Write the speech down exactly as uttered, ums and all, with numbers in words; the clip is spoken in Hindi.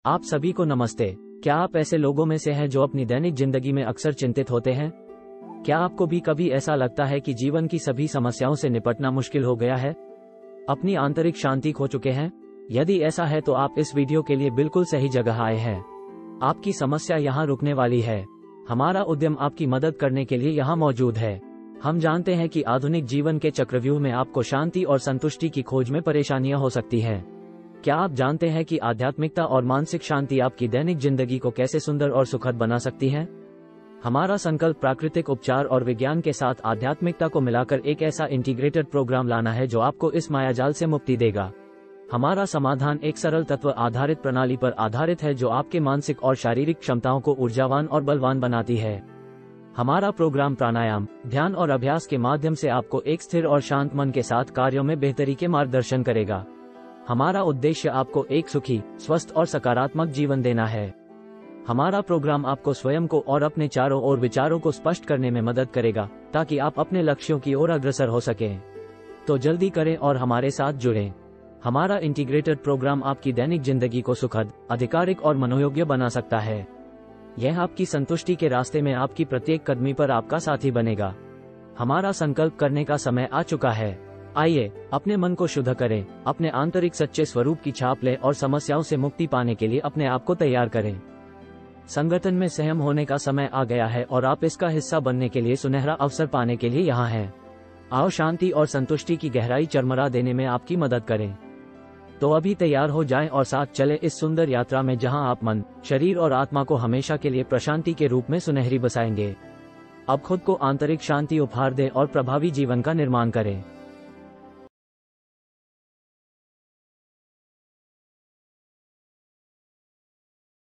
आप सभी को नमस्ते। क्या आप ऐसे लोगों में से हैं जो अपनी दैनिक जिंदगी में अक्सर चिंतित होते हैं? क्या आपको भी कभी ऐसा लगता है कि जीवन की सभी समस्याओं से निपटना मुश्किल हो गया है? अपनी आंतरिक शांति खो चुके हैं? यदि ऐसा है तो आप इस वीडियो के लिए बिल्कुल सही जगह आए हैं। आपकी समस्या यहाँ रुकने वाली है। हमारा उद्यम आपकी मदद करने के लिए यहाँ मौजूद है। हम जानते हैं कि आधुनिक जीवन के चक्रव्यूह में आपको शांति और संतुष्टि की खोज में परेशानियां हो सकती हैं। क्या आप जानते हैं कि आध्यात्मिकता और मानसिक शांति आपकी दैनिक जिंदगी को कैसे सुंदर और सुखद बना सकती है? हमारा संकल्प प्राकृतिक उपचार और विज्ञान के साथ आध्यात्मिकता को मिलाकर एक ऐसा इंटीग्रेटेड प्रोग्राम लाना है जो आपको इस मायाजाल से मुक्ति देगा। हमारा समाधान एक सरल तत्व आधारित प्रणाली पर आधारित है जो आपके मानसिक और शारीरिक क्षमताओं को ऊर्जावान और बलवान बनाती है। हमारा प्रोग्राम प्राणायाम, ध्यान और अभ्यास के माध्यम से आपको एक स्थिर और शांत मन के साथ कार्यों में बेहतरी के मार्गदर्शन करेगा। हमारा उद्देश्य आपको एक सुखी, स्वस्थ और सकारात्मक जीवन देना है। हमारा प्रोग्राम आपको स्वयं को और अपने चारों ओर विचारों को स्पष्ट करने में मदद करेगा ताकि आप अपने लक्ष्यों की ओर अग्रसर हो सकें। तो जल्दी करें और हमारे साथ जुड़ें। हमारा इंटीग्रेटेड प्रोग्राम आपकी दैनिक जिंदगी को सुखद, आधिकारिक और मनोयोग्य बना सकता है। यह आपकी संतुष्टि के रास्ते में आपकी प्रत्येक कदमी पर आपका साथी बनेगा। हमारा संकल्प करने का समय आ चुका है। आइए अपने मन को शुद्ध करें, अपने आंतरिक सच्चे स्वरूप की छाप लें और समस्याओं से मुक्ति पाने के लिए अपने आप को तैयार करें। संगठन में सहम होने का समय आ गया है और आप इसका हिस्सा बनने के लिए सुनहरा अवसर पाने के लिए यहाँ हैं। आओ शांति और संतुष्टि की गहराई चरमरा देने में आपकी मदद करें। तो अभी तैयार हो जाएं और साथ चले इस सुंदर यात्रा में जहां आप मन, शरीर और आत्मा को हमेशा के लिए प्रशांति के रूप में सुनहरी बसाएंगे। अब खुद को आंतरिक शांति उपहार दें और प्रभावी जीवन का निर्माण करें।